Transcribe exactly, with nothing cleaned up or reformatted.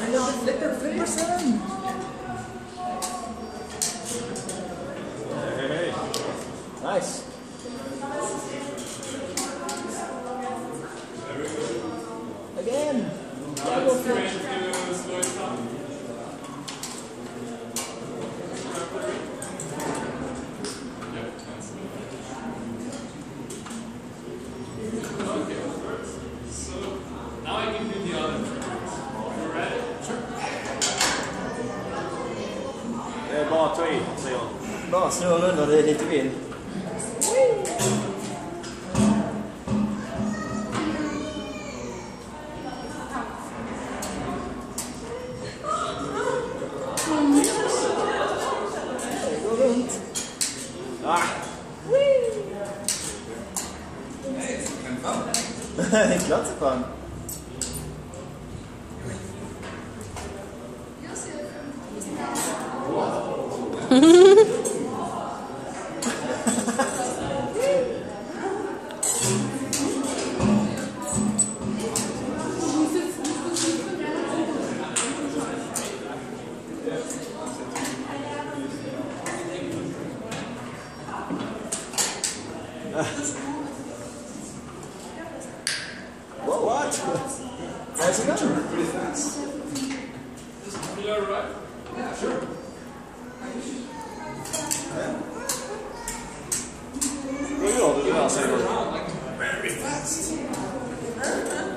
End of the flipper, flipper son! Hey. Nice. Again! Double flip. Now I can do the other. You ready? Sure. Det är bara att ta in, säger jag. Bara snurra under det lite vill. Det går runt. Ah. Klart så fan. What? What? How's it going? Pretty fast. You alright? Yeah, sure. Vad gör du där, säger du? Very fast.